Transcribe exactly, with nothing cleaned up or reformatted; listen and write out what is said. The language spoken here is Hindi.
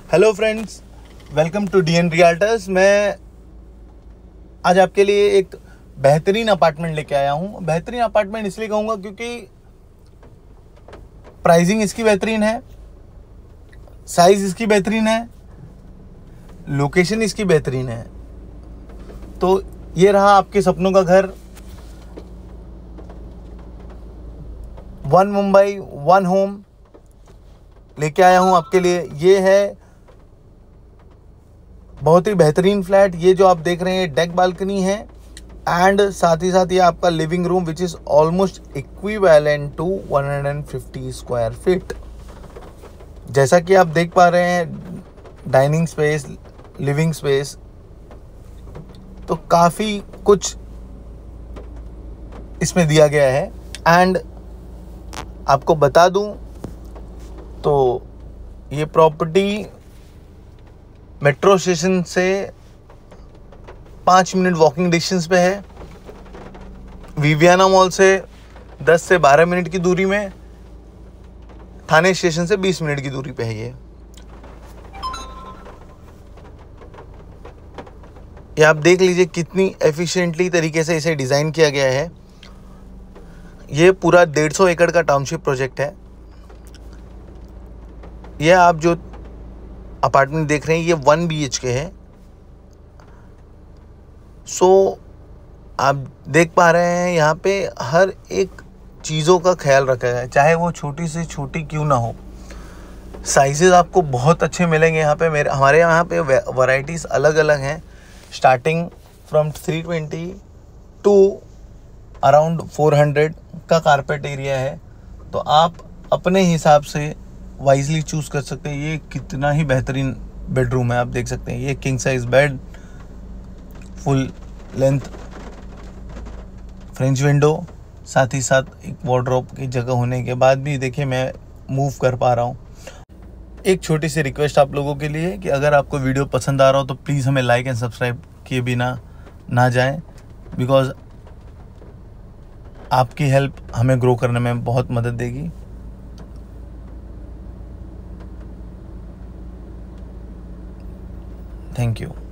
Hello friends, welcome to D N Realtors. मैं आज आपके लिए एक बेहतरीन अपार्टमेंट लेके आया हूँ। बेहतरीन अपार्टमेंट इसलिए कहूँगा क्योंकि प्राइसिंग इसकी बेहतरीन है, साइज इसकी बेहतरीन है, लोकेशन इसकी बेहतरीन है। तो ये रहा आपके सपनों का घर, वन मुंबई वन होम लेके आया हूँ आपके लिए। ये है बहुत ही बेहतरीन फ्लैट। ये जो आप देख रहे हैं डेक बालकनी है एंड साथ ही साथ ये आपका living room which is almost equivalent to one hundred fifty square feet. जैसा कि आप देख पा रहे हैं, डाइनिंग स्पेस, लिविंग स्पेस, तो काफ़ी कुछ इसमें दिया गया है। एंड आपको बता दूं तो ये प्रॉपर्टी मेट्रो स्टेशन से पाँच मिनट वॉकिंग डिस्टेंस पे है। विवियाना मॉल से दस से बारह मिनट की दूरी में, थाने स्टेशन से बीस मिनट की दूरी पे है। ये ये आप देख लीजिए कितनी एफिशिएंटली तरीके से इसे डिज़ाइन किया गया है। ये पूरा डेढ़ सौ एकड़ का टाउनशिप प्रोजेक्ट है। यह आप जो अपार्टमेंट देख रहे हैं ये वन बी एच के है। सो आप देख पा रहे हैं यहाँ पे हर एक चीज़ों का ख्याल रखा है, चाहे वो छोटी से छोटी क्यों ना हो। साइजेस आपको बहुत अच्छे मिलेंगे यहाँ पे। मेरे हमारे यहाँ पे वैरायटीज़ अलग अलग हैं, starting from three twenty to around four hundred का कारपेट एरिया है। तो आप अपने हिसाब से वाइजली चूज़ कर सकते हैं। ये कितना ही बेहतरीन बेडरूम है, आप देख सकते हैं। ये king size bed, full length French window, साथ ही साथ एक वार्डरोब की जगह होने के बाद भी देखिए मैं मूव कर पा रहा हूँ। एक छोटी सी रिक्वेस्ट आप लोगों के लिए कि अगर आपको वीडियो पसंद आ रहा हो तो प्लीज़ हमें लाइक एंड सब्सक्राइब किए बिना ना जाएं, बिकॉज आपकी हेल्प हमें ग्रो करने में बहुत मदद देगी। Thank you.